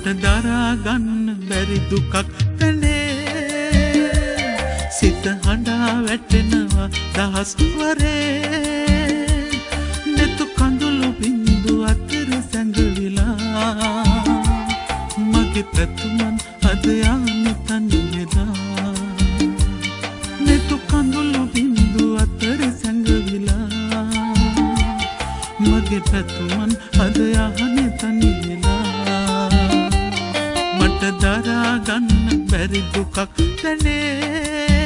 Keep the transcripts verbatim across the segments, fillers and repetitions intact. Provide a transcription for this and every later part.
දරා ගන්න බැරි දුකක් තනේ සිත හඬා වැටෙනවා දහස් වරේ නෙතු කඳුළු බින්දු අතර සැඟවිලා මගේ පැතුමන් අද යන්නේ තනි වෙලා නෙතු කඳුළු බින්දු අතර සැඟවිලා මගේ පැතුමන් අද යන්නේ තනි වෙලා මට දරා ගන්න බැරි දුකක් තනේ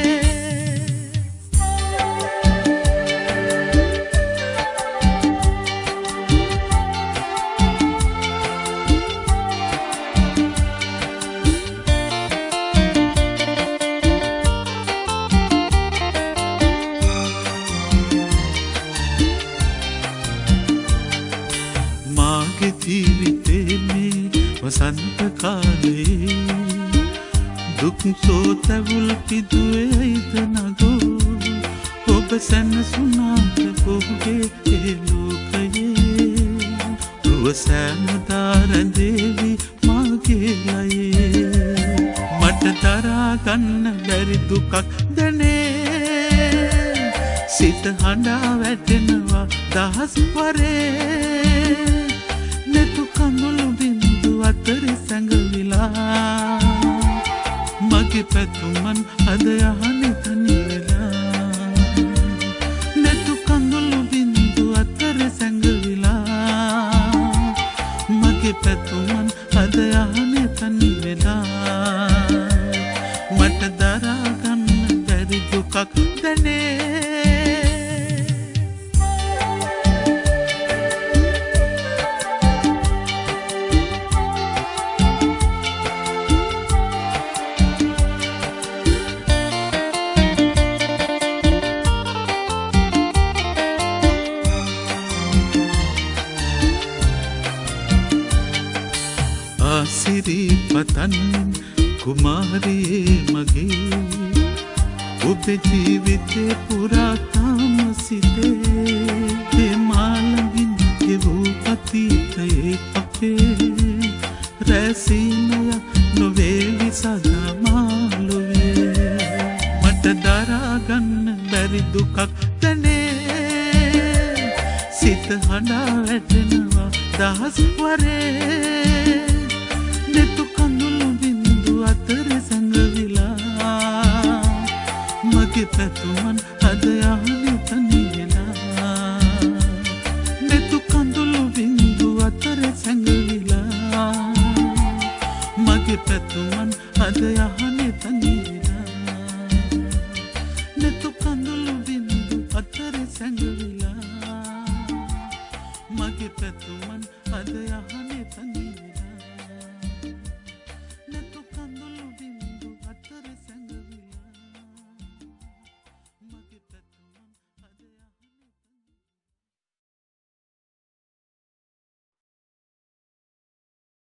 ජීවිතේ මේ වසන්ත කාලේ දුක් සෝතවුල් පිදුවේද නගෝ ඔබ සැනසුනාට ඔබගේ ඒ ලෝකයේ රුව සෑමදා රැඳේවි මගේ ලයේ මට දරා ගන්න බැරි දුකක් දැනේ සිත හඬා වැටෙනවා දහස් වරේ නෙතු කඳුළු බින්දු අතර සැඟවිලා මගේ පැතුමන් අද යහනේ තනි වෙලා නෙතු කඳුළු බින්දු අතර සැඟවිලා මගේ පැතුමන් අද යහනේ තනි වෙලා මට දරා ගන්න බැරි දුකක් දැනේ සිරිපතන් කුමාරියේ මගේ ඔබේ ජීවිතේ පුරා තාම සිතේ ඒ මාළඟින් ගෙවූ අතීතයේ අපේ රැසීමය නොවේවි සදා මාළුවේ මට දරා ගන්න බැරි දුකක් දැනේ සිත හඬා වැටෙනවා දහස් වරේ නෙතු කඳුළු බින්දු අතර සැඟවිලා මගේ පැතුමන් අද යහනේ තනි වෙලා නෙතු කඳුළු බින්දු අතර සැඟවිලා මගේ පැතුමන් අද යහනේ